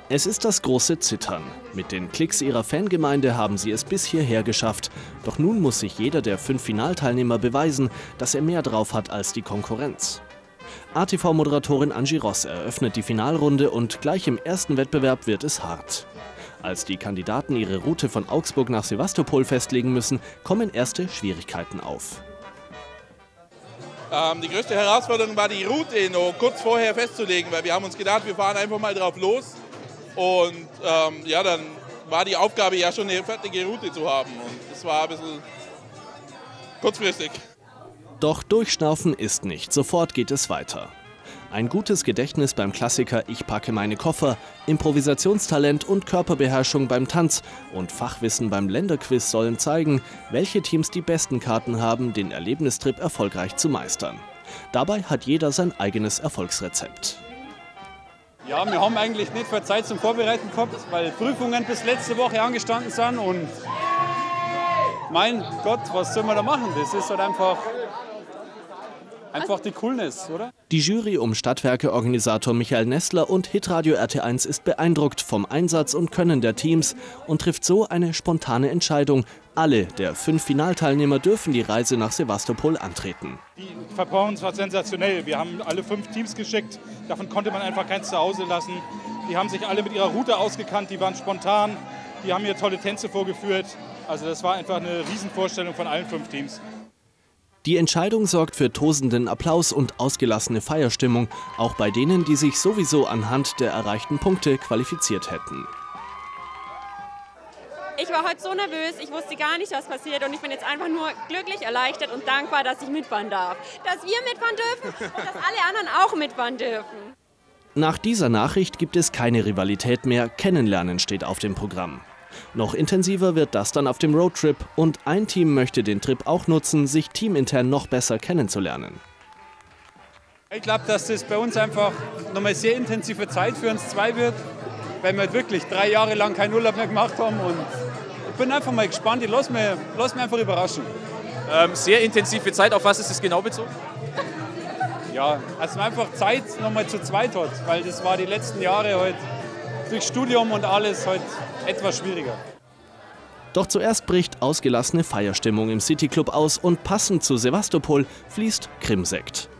Es ist das große Zittern. Mit den Klicks ihrer Fangemeinde haben sie es bis hierher geschafft. Doch nun muss sich jeder der 5 Finalteilnehmer beweisen, dass er mehr drauf hat als die Konkurrenz. ATV-Moderatorin Angie Ross eröffnet die Finalrunde und gleich im ersten Wettbewerb wird es hart. Als die Kandidaten ihre Route von Augsburg nach Sevastopol festlegen müssen, kommen erste Schwierigkeiten auf. Die größte Herausforderung war, die Route noch kurz vorher festzulegen, weil wir haben uns gedacht, wir fahren einfach mal drauf los. Und dann war die Aufgabe ja schon eine fertige Route zu haben. Und das war ein bisschen kurzfristig. Doch durchschnaufen ist nicht. Sofort geht es weiter. Ein gutes Gedächtnis beim Klassiker Ich packe meine Koffer, Improvisationstalent und Körperbeherrschung beim Tanz und Fachwissen beim Länderquiz sollen zeigen, welche Teams die besten Karten haben, den Erlebnistrip erfolgreich zu meistern. Dabei hat jeder sein eigenes Erfolgsrezept. Ja, wir haben eigentlich nicht viel Zeit zum Vorbereiten gehabt, weil Prüfungen bis letzte Woche angestanden sind und mein Gott, was soll man da machen? Das ist halt einfach die Coolness, oder? Die Jury um Stadtwerke-Organisator Michael Nestler und Hitradio RT1 ist beeindruckt vom Einsatz und Können der Teams und trifft so eine spontane Entscheidung. Alle der 5 Finalteilnehmer dürfen die Reise nach Sevastopol antreten. Die Performance war sensationell. Wir haben alle 5 Teams geschickt. Davon konnte man einfach keins zu Hause lassen. Die haben sich alle mit ihrer Route ausgekannt, die waren spontan, die haben hier tolle Tänze vorgeführt. Also das war einfach eine Riesenvorstellung von allen 5 Teams. Die Entscheidung sorgt für tosenden Applaus und ausgelassene Feierstimmung, auch bei denen, die sich sowieso anhand der erreichten Punkte qualifiziert hätten. Ich war heute so nervös, ich wusste gar nicht, was passiert und ich bin jetzt einfach nur glücklich, erleichtert und dankbar, dass ich mitfahren darf. Dass wir mitfahren dürfen und dass alle anderen auch mitfahren dürfen. Nach dieser Nachricht gibt es keine Rivalität mehr, Kennenlernen steht auf dem Programm. Noch intensiver wird das dann auf dem Roadtrip und ein Team möchte den Trip auch nutzen, sich teamintern noch besser kennenzulernen. Ich glaube, dass das bei uns einfach nochmal sehr intensive Zeit für uns 2 wird, weil wir wirklich 3 Jahre lang keinen Urlaub mehr gemacht haben und ich bin einfach mal gespannt, ich lass mich einfach überraschen. Sehr intensive Zeit, auf was ist das genau bezogen? Ja, also einfach Zeit nochmal zu zweit hat, weil das war die letzten Jahre halt durch Studium und alles halt etwas schwieriger. Doch zuerst bricht ausgelassene Feierstimmung im Cityclub aus und passend zu Sevastopol fließt Krimsekt.